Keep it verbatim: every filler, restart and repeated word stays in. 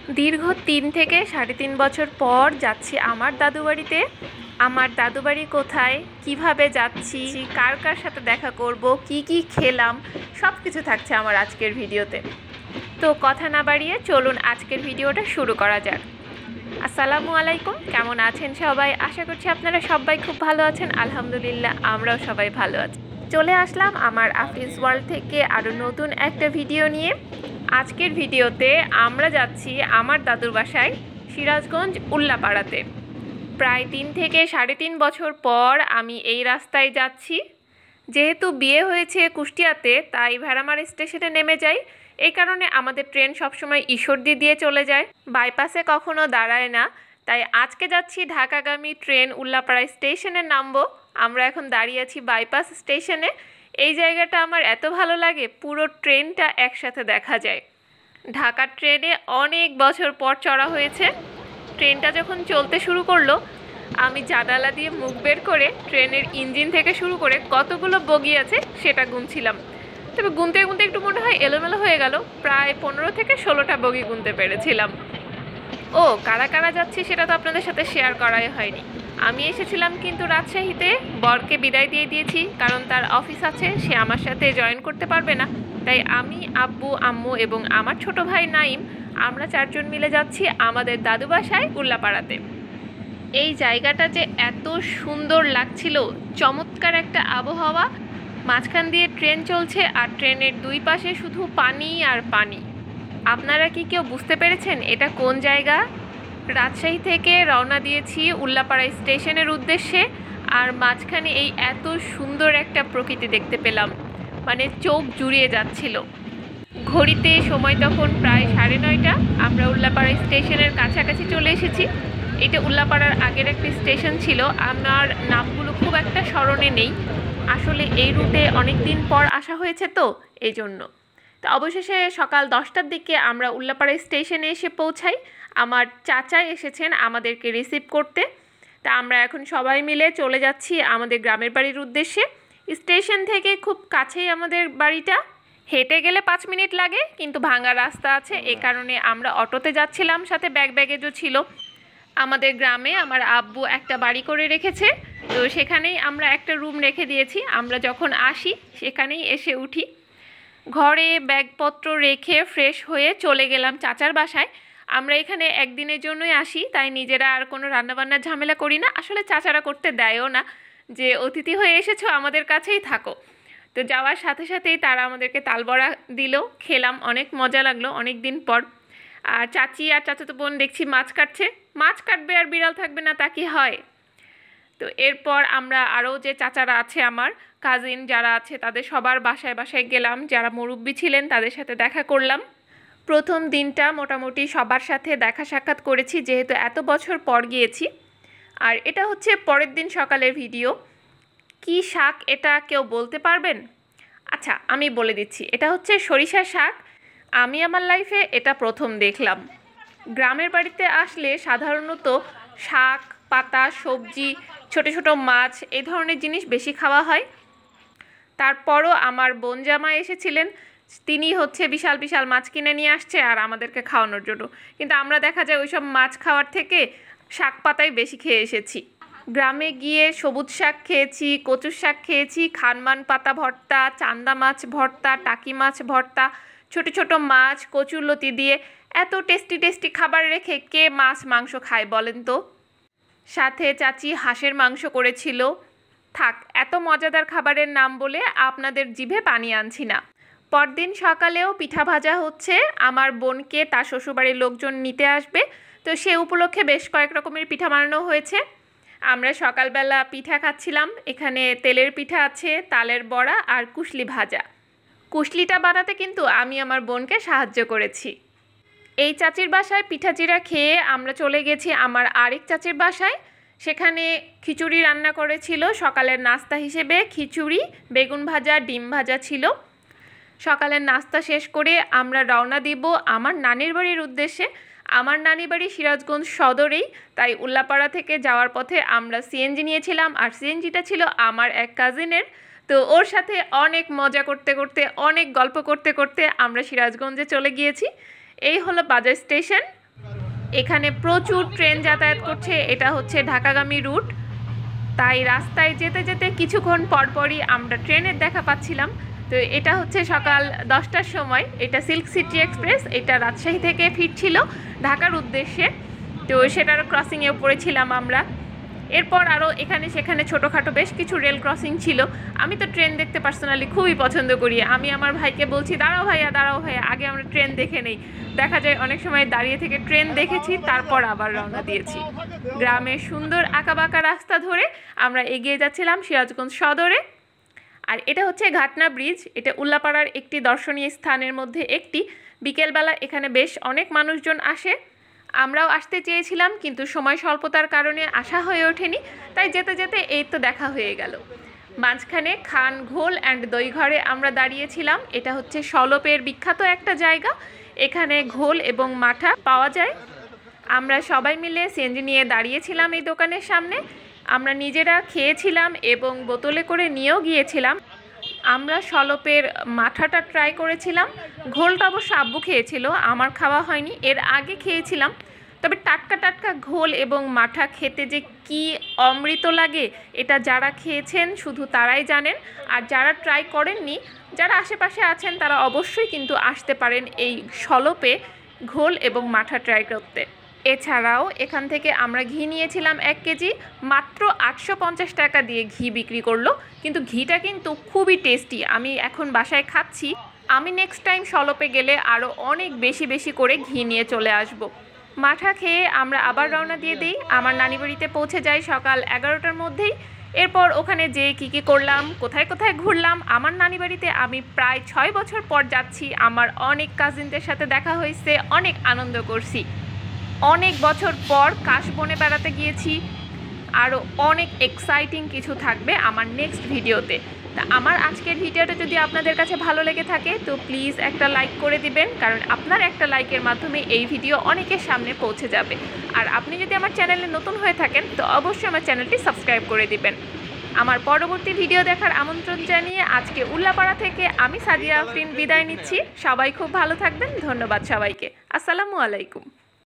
দীর্ঘ তিন থেকে সাড়ে তিন বছর পর যাচ্ছি আমার দাদু বাড়িতে। আমার দাদু বাড়ি কোথায়, কিভাবে যাচ্ছি, কার কার সাথে দেখা করব, কি কি খেলাম, সব কিছু থাকছে আমার আজকের ভিডিওতে। তো কথা না বাড়িয়ে চলুন আজকের ভিডিওটা শুরু করা যাক। আসসালামু আলাইকুম, কেমন আছেন সবাই? আশা করছি আপনারা সবাই খুব ভালো আছেন। আলহামদুলিল্লাহ, আমরাও সবাই ভালো আছি। চলে আসলাম আমার আফরিনস ওয়ার্ল্ড থেকে আরও নতুন একটা ভিডিও নিয়ে। আজকের ভিডিওতে আমরা যাচ্ছি আমার দাদুর বাসায় সিরাজগঞ্জ উল্লাপাড়াতে। প্রায় তিন থেকে সাড়ে তিন বছর পর আমি এই রাস্তায় যাচ্ছি। যেহেতু বিয়ে হয়েছে কুষ্টিয়াতে, তাই ভেড়ামারা স্টেশনে নেমে যাই। এই কারণে আমাদের ট্রেন সবসময় ঈশ্বরদী দিয়ে চলে যায়, বাইপাসে কখনো দাঁড়ায় না। তাই আজকে যাচ্ছি ঢাকাগামী ট্রেন উল্লাপাড়া স্টেশনে নামবো। আমরা এখন দাঁড়িয়ে আছি বাইপাস স্টেশনে। এই জায়গাটা আমার এত ভালো লাগে, পুরো ট্রেনটা একসাথে দেখা যায়। ঢাকার ট্রেনে অনেক বছর পর চড়া হয়েছে। ট্রেনটা যখন চলতে শুরু করলো, আমি জানালা দিয়ে মুখ বের করে ট্রেনের ইঞ্জিন থেকে শুরু করে কতগুলো বগি আছে সেটা গুনছিলাম। তবে গুনতে গুনতে একটু মনে হয় এলোমেলো হয়ে গেল, প্রায় পনেরো থেকে ষোলোটা বগি গুনতে পেরেছিলাম। ও কারা কারা যাচ্ছি সেটা তো আপনাদের সাথে শেয়ার করাই হয়নি। আমি এসেছিলাম কিন্তু রাজশাহীতে, বরকে বিদায় দিয়ে দিয়েছি, কারণ তার অফিস আছে, সে আমার সাথে জয়েন করতে পারবে না। তাই আমি, আব্বু, আম্মু এবং আমার ছোট ভাই নাইম, আমরা চারজন মিলে যাচ্ছি আমাদের দাদু বাসায় উল্লাপাড়াতে। এই জায়গাটা যে এত সুন্দর লাগছিল, চমৎকার একটা আবহাওয়া, মাঝখান দিয়ে ট্রেন চলছে আর ট্রেনের দুই পাশে শুধু পানি আর পানি। আপনারা কি কেউ বুঝতে পেরেছেন এটা কোন জায়গা? রাজশাহী থেকে রওনা দিয়েছি উল্লাপাড়া স্টেশনের উদ্দেশ্যে, আর মাঝখানে এই এত সুন্দর একটা প্রকৃতি দেখতে পেলাম, মানে চোখ জুড়িয়ে যাচ্ছিল। ঘড়িতে সময় তখন প্রায় সাড়ে নয়টা। আমরা উল্লাপাড়া স্টেশনের কাছাকাছি চলে এসেছি। এটা উল্লাপাড়ার আগের একটি স্টেশন ছিল, আমার নামগুলো খুব একটা স্মরণে নেই। আসলে এই রুটে অনেক দিন পর আসা হয়েছে তো এই জন্য। তো অবশেষে সকাল দশটার দিকে আমরা উল্লাপাড়া স্টেশনে এসে পৌঁছাই। আমার চাচা এসেছেন আমাদেরকে রিসিভ করতে। তা আমরা এখন সবাই মিলে চলে যাচ্ছি আমাদের গ্রামের বাড়ির উদ্দেশ্যে। স্টেশন থেকে খুব কাছেই আমাদের বাড়িটা, হেঁটে গেলে পাঁচ মিনিট লাগে, কিন্তু ভাঙা রাস্তা আছে, এ কারণে আমরা অটোতে যাচ্ছিলাম, সাথে ব্যাগ ব্যাগেজও ছিল। আমাদের গ্রামে আমার আব্বু একটা বাড়ি করে রেখেছে, তো সেখানেই আমরা একটা রুম রেখে দিয়েছি। আমরা যখন আসি সেখানেই এসে উঠি। ঘরে ব্যাগপত্র রেখে ফ্রেশ হয়ে চলে গেলাম চাচার বাসায়। আমরা এখানে একদিনের জন্যই আসি, তাই নিজেরা আর কোনো রান্নাবান্নার ঝামেলা করি না। আসলে চাচারা করতে দেয়ও না, যে অতিথি হয়ে এসেছো আমাদের কাছেই থাকো। তো যাওয়ার সাথে সাথেই তারা আমাদেরকে তালবড়া দিল, খেলাম, অনেক মজা লাগলো অনেক দিন পর। আর চাচি আর চাচাতো বোন দেখছি মাছ কাটছে। মাছ কাটবে আর বিড়াল থাকবে না, তা কি হয়? তো এরপর আমরা আরও যে চাচারা আছে, আমার কাজিন যারা আছে, তাদের সবার বাসায় বাসায় গেলাম। যারা মুরব্বি ছিলেন তাদের সাথে দেখা করলাম। প্রথম দিনটা মোটামুটি সবার সাথে দেখা সাক্ষাৎ করেছি, যেহেতু এত বছর পর গিয়েছি। আর এটা হচ্ছে পরের দিন সকালের ভিডিও। কি শাক এটা কেউ বলতে পারবেন? আচ্ছা, আমি বলে দিচ্ছি, এটা হচ্ছে সরিষা শাক। আমি আমার লাইফে এটা প্রথম দেখলাম। গ্রামের বাড়িতে আসলে সাধারণত শাক, পাতা, সবজি, ছোট ছোট মাছ, এই ধরনের জিনিস বেশি খাওয়া হয়। তারপরও আমার বোন জামাই এসেছিলেন, তিনি হচ্ছে বিশাল বিশাল মাছ কিনে নিয়ে আসছে আর আমাদেরকে খাওয়ানোর জন্য। কিন্তু আমরা দেখা যায় ওইসব মাছ খাওয়ার থেকে শাক পাতাই বেশি খেয়ে এসেছি। গ্রামে গিয়ে সবুজ শাক খেয়েছি, কচুর শাক খেয়েছি, খানমান পাতা ভর্তা, চান্দা মাছ ভর্তা, টাকি মাছ ভর্তা, ছোট ছোট মাছ কচুরলতি দিয়ে। এত টেস্টি টেস্টি খাবার রেখে কে মাছ মাংস খায় বলেন তো? সাথে চাচি হাঁসের মাংস করেছিল। থাক, এত মজাদার খাবারের নাম বলে আপনাদের জিভে পানি আনছি না। পরদিন সকালেও পিঠা ভাজা হচ্ছে। আমার বোনকে তার শ্বশুরবাড়ির লোকজন নিতে আসবে, তো সে উপলক্ষে বেশ কয়েক রকমের পিঠা বানানো হয়েছে। আমরা সকালবেলা পিঠা খাচ্ছিলাম। এখানে তেলের পিঠা আছে, তালের বড়া আর কুশলি ভাজা। কুশলিটা বানাতে কিন্তু আমি আমার বোনকে সাহায্য করেছি। এই চাচির বাসায় পিঠা চিরা খেয়ে আমরা চলে গেছি আমার আরেক চাচির বাসায়। সেখানে খিচুড়ি রান্না করেছিল সকালের নাস্তা হিসেবে। খিচুড়ি, বেগুন ভাজা, ডিম ভাজা ছিল। সকালের নাস্তা শেষ করে আমরা রওনা দিব আমার নানির বাড়ির উদ্দেশ্যে। আমার নানির বাড়ি সিরাজগঞ্জ সদরেই, তাই উল্লাপাড়া থেকে যাওয়ার পথে আমরা সিএনজি নিয়েছিলাম, আর সিএনজিটা ছিল আমার এক কাজিনের। তো ওর সাথে অনেক মজা করতে করতে, অনেক গল্প করতে করতে আমরা সিরাজগঞ্জে চলে গিয়েছি। এই হলো বাজার স্টেশন। এখানে প্রচুর ট্রেন যাতায়াত করছে, এটা হচ্ছে ঢাকাগামী রুট। তাই রাস্তায় যেতে যেতে কিছুক্ষণ পরপরই আমরা ট্রেনের দেখা পাচ্ছিলাম। তো এটা হচ্ছে সকাল দশটার সময়, এটা সিল্ক সিটি এক্সপ্রেস, এটা রাজশাহী থেকে ফিরছিল ঢাকার উদ্দেশ্যে। তো সেটার ক্রসিংয়ে পড়েছিলাম আমরা। এরপর আরও এখানে সেখানে ছোটোখাটো বেশ কিছু রেল ক্রসিং ছিল। আমি তো ট্রেন দেখতে পার্সোনালি খুবই পছন্দ করি। আমি আমার ভাইকে বলছি, দাঁড়াও ভাইয়া দাঁড়াও ভাইয়া, আগে আমরা ট্রেন দেখে নেই। দেখা যায় অনেক সময় দাঁড়িয়ে থেকে ট্রেন দেখেছি, তারপর আবার রওনা দিয়েছি। গ্রামের সুন্দর আঁকাবাঁকা রাস্তা ধরে আমরা এগিয়ে যাচ্ছিলাম সিরাজগঞ্জ সদরে। আর এটা হচ্ছে ঘাটনা ব্রিজ, এটা উল্লাপাড়ার একটি দর্শনীয় স্থানের মধ্যে একটি। বিকেলবেলা এখানে বেশ অনেক মানুষজন আসে। আমরাও আসতে চেয়েছিলাম, কিন্তু সময় স্বল্পতার কারণে আসা হয়ে ওঠেনি। তাই যেতে যেতে এই তো দেখা হয়ে গেল। মাঝখানে খান ঘোল অ্যান্ড দইঘরে আমরা দাঁড়িয়েছিলাম। এটা হচ্ছে সলপের বিখ্যাত একটা জায়গা, এখানে ঘোল এবং মাঠা পাওয়া যায়। আমরা সবাই মিলে সিএনজি নিয়ে দাঁড়িয়েছিলাম এই দোকানের সামনে। আমরা নিজেরা খেয়েছিলাম এবং বোতলে করে নিয়েও গিয়েছিলাম। আমরা সলপের মাঠাটা ট্রাই করেছিলাম। ঘোলটা অবশ্য আব্বু খেয়েছিল, আমার খাওয়া হয়নি। এর আগে খেয়েছিলাম, তবে টাটকা টাটকা ঘোল এবং মাঠা খেতে যে কি অমৃত লাগে, এটা যারা খেয়েছেন শুধু তারাই জানেন। আর যারা ট্রাই করেননি, যারা আশেপাশে আছেন, তারা অবশ্যই কিন্তু আসতে পারেন এই সলপে ঘোল এবং মাঠা ট্রাই করতে। এছাড়াও এখান থেকে আমরা ঘি নিয়েছিলাম এক কেজি, মাত্র আটশো পঞ্চাশ টাকা দিয়ে ঘি বিক্রি করলো। কিন্তু ঘিটা কিন্তু খুবই টেস্টি, আমি এখন বাসায় খাচ্ছি। আমি নেক্সট টাইম সলপে গেলে আরও অনেক বেশি বেশি করে ঘি নিয়ে চলে আসব। মাঠা খেয়ে আমরা আবার রওনা দিয়ে দিই। আমার নানি বাড়িতে পৌঁছে যাই সকাল এগারোটার মধ্যেই। এরপর ওখানে যেয়ে কী কী করলাম, কোথায় কোথায় ঘুরলাম। আমার নানি বাড়িতে আমি প্রায় ছয় বছর পর যাচ্ছি। আমার অনেক কাজিনদের সাথে দেখা হয়েছে, অনেক আনন্দ করছি। অনেক বছর পর কাশবনে বেড়াতে গিয়েছি। আরও অনেক এক্সাইটিং কিছু থাকবে আমার নেক্সট ভিডিওতে। তা আমার আজকের ভিডিওটা যদি আপনাদের কাছে ভালো লেগে থাকে তো প্লিজ একটা লাইক করে দিবেন, কারণ আপনার একটা লাইকের মাধ্যমে এই ভিডিও অনেকের সামনে পৌঁছে যাবে। আর আপনি যদি আমার চ্যানেলে নতুন হয়ে থাকেন তো অবশ্যই আমার চ্যানেলটি সাবস্ক্রাইব করে দিবেন। আমার পরবর্তী ভিডিও দেখার আমন্ত্রণ জানিয়ে আজকে উল্লাপাড়া থেকে আমি সাদিয়া আফরিন বিদায় নিচ্ছি। সবাই খুব ভালো থাকবেন। ধন্যবাদ সবাইকে। আসসালামু আলাইকুম।